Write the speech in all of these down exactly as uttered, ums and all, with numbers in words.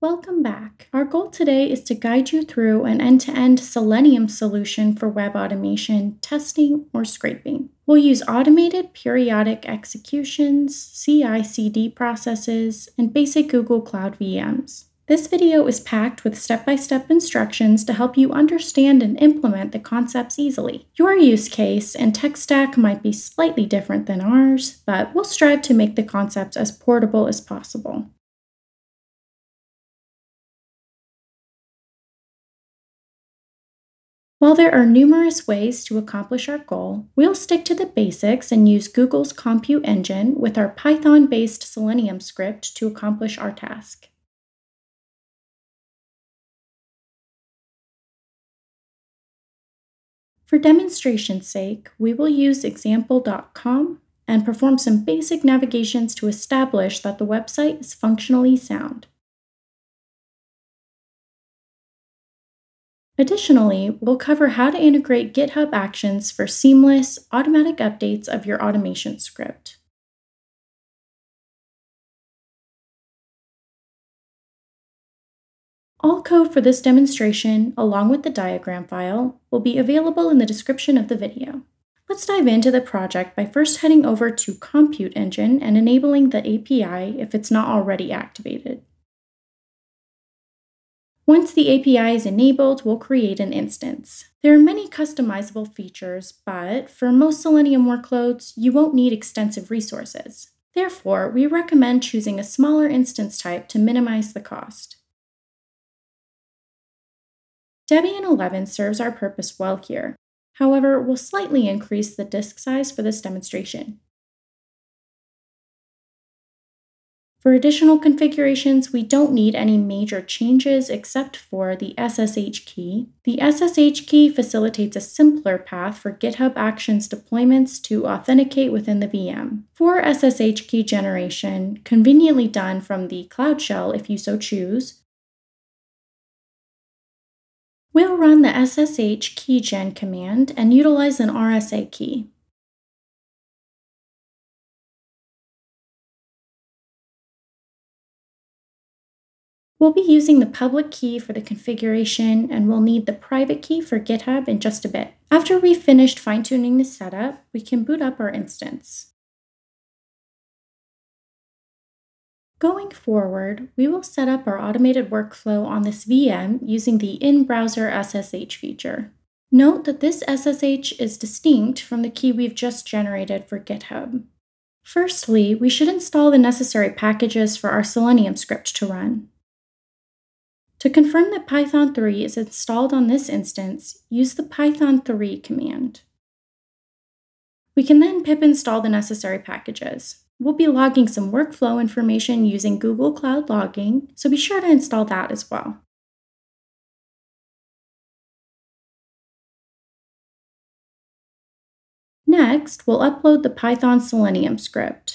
Welcome back. Our goal today is to guide you through an end-to-end Selenium solution for web automation, testing, or scraping. We'll use automated periodic executions, C I C D processes, and basic Google Cloud V Ms. This video is packed with step-by-step instructions to help you understand and implement the concepts easily. Your use case and tech stack might be slightly different than ours, but we'll strive to make the concepts as portable as possible. While there are numerous ways to accomplish our goal, we'll stick to the basics and use Google's Compute Engine with our Python-based Selenium script to accomplish our task. For demonstration's sake, we will use example dot com and perform some basic navigations to establish that the website is functionally sound. Additionally, we'll cover how to integrate GitHub Actions for seamless, automatic updates of your automation script. All code for this demonstration, along with the diagram file, will be available in the description of the video. Let's dive into the project by first heading over to Compute Engine and enabling the A P I if it's not already activated. Once the A P I is enabled, we'll create an instance. There are many customizable features, but for most Selenium workloads, you won't need extensive resources. Therefore, we recommend choosing a smaller instance type to minimize the cost. Debian eleven serves our purpose well here. However, we'll slightly increase the disk size for this demonstration. For additional configurations, we don't need any major changes except for the S S H key. The S S H key facilitates a simpler path for GitHub Actions deployments to authenticate within the V M. For S S H key generation, conveniently done from the Cloud Shell if you so choose, we'll run the S S H keygen command and utilize an R S A key. We'll be using the public key for the configuration, and we'll need the private key for GitHub in just a bit. After we've finished fine-tuning the setup, we can boot up our instance. Going forward, we will set up our automated workflow on this V M using the in-browser S S H feature. Note that this S S H is distinct from the key we've just generated for GitHub. Firstly, we should install the necessary packages for our Selenium script to run. To confirm that Python three is installed on this instance, use the python three command. We can then pip install the necessary packages. We'll be logging some workflow information using Google Cloud Logging, so be sure to install that as well. Next, we'll upload the Python Selenium script.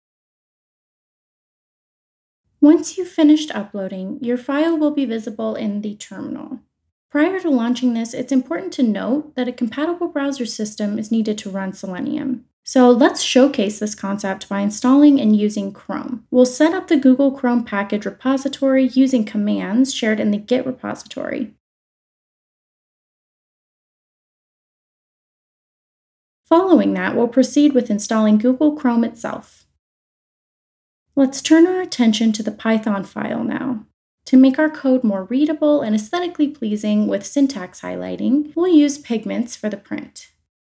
Once you've finished uploading, your file will be visible in the terminal. Prior to launching this, it's important to note that a compatible browser system is needed to run Selenium. So let's showcase this concept by installing and using Chrome. We'll set up the Google Chrome package repository using commands shared in the Git repository. Following that, we'll proceed with installing Google Chrome itself. Let's turn our attention to the Python file now. To make our code more readable and aesthetically pleasing with syntax highlighting, we'll use pigments for the print.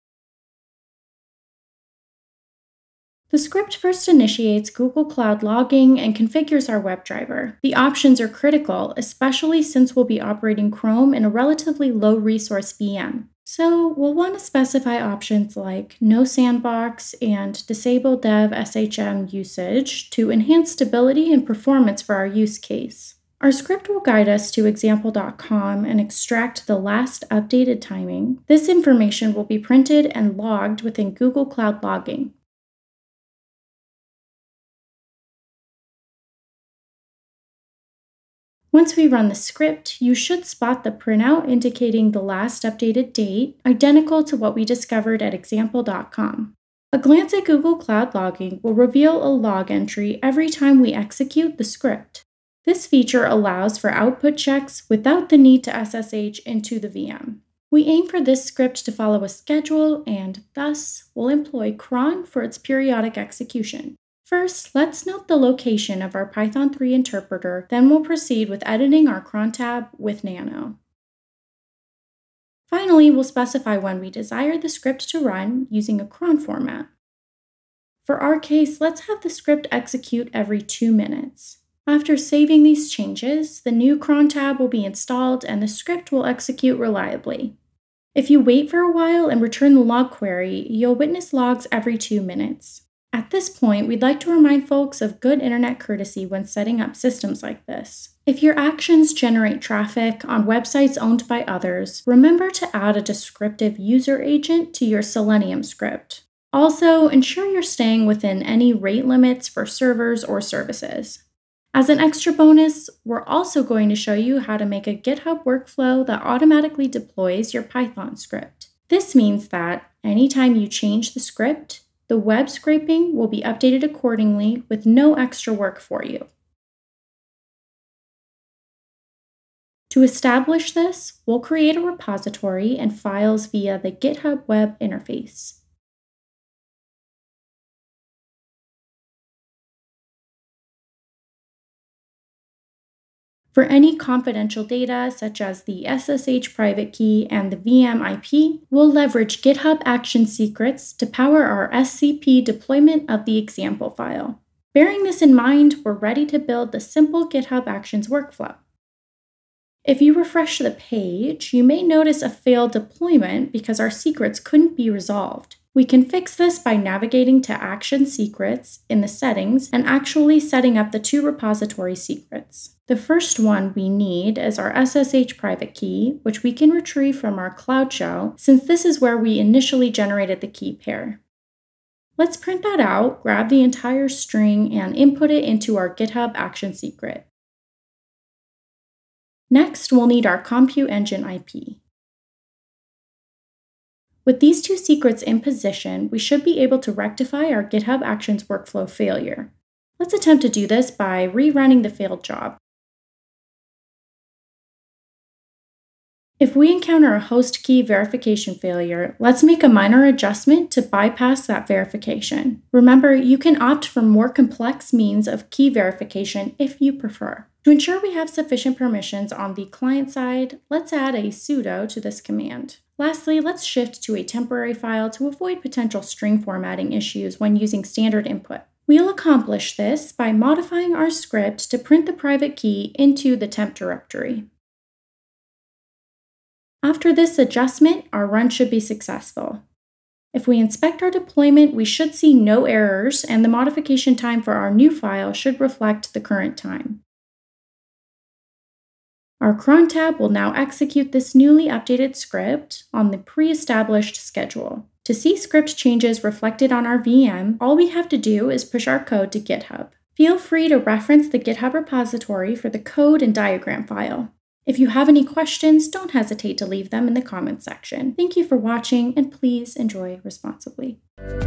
The script first initiates Google Cloud Logging and configures our WebDriver. The options are critical, especially since we'll be operating Chrome in a relatively low-resource V M. So we'll want to specify options like no sandbox and disable dev S H M usage to enhance stability and performance for our use case. Our script will guide us to example dot com and extract the last updated timing. This information will be printed and logged within Google Cloud Logging. Once we run the script, you should spot the printout indicating the last updated date, identical to what we discovered at example dot com. A glance at Google Cloud Logging will reveal a log entry every time we execute the script. This feature allows for output checks without the need to S S H into the V M. We aim for this script to follow a schedule and, thus, will employ cron for its periodic execution. First, let's note the location of our Python three interpreter, then we'll proceed with editing our cron tab with Nano. Finally, we'll specify when we desire the script to run using a cron format. For our case, let's have the script execute every two minutes. After saving these changes, the new cron tab will be installed and the script will execute reliably. If you wait for a while and return the log query, you'll witness logs every two minutes. At this point, we'd like to remind folks of good internet courtesy when setting up systems like this. If your actions generate traffic on websites owned by others, remember to add a descriptive user agent to your Selenium script. Also, ensure you're staying within any rate limits for servers or services. As an extra bonus, we're also going to show you how to make a GitHub workflow that automatically deploys your Python script. This means that anytime you change the script, the web scraping will be updated accordingly with no extra work for you. To establish this, we'll create a repository and files via the GitHub web interface. For any confidential data, such as the S S H private key and the V M I P, we'll leverage GitHub Actions secrets to power our S C P deployment of the example file. Bearing this in mind, we're ready to build the simple GitHub Actions workflow. If you refresh the page, you may notice a failed deployment because our secrets couldn't be resolved. We can fix this by navigating to Action Secrets in the settings and actually setting up the two repository secrets. The first one we need is our S S H private key, which we can retrieve from our Cloud shell, since this is where we initially generated the key pair. Let's print that out, grab the entire string, and input it into our GitHub Action secret. Next, we'll need our Compute Engine I P. With these two secrets in position, we should be able to rectify our GitHub Actions workflow failure. Let's attempt to do this by rerunning the failed job. If we encounter a host key verification failure, let's make a minor adjustment to bypass that verification. Remember, you can opt for more complex means of key verification if you prefer. To ensure we have sufficient permissions on the client side, let's add a sudo to this command. Lastly, let's shift to a temporary file to avoid potential string formatting issues when using standard input. We'll accomplish this by modifying our script to print the private key into the temp directory. After this adjustment, our run should be successful. If we inspect our deployment, we should see no errors, and the modification time for our new file should reflect the current time. Our cron tab will now execute this newly updated script on the pre-established schedule. To see script changes reflected on our V M, all we have to do is push our code to GitHub. Feel free to reference the GitHub repository for the code and diagram file. If you have any questions, don't hesitate to leave them in the comments section. Thank you for watching, and please enjoy responsibly.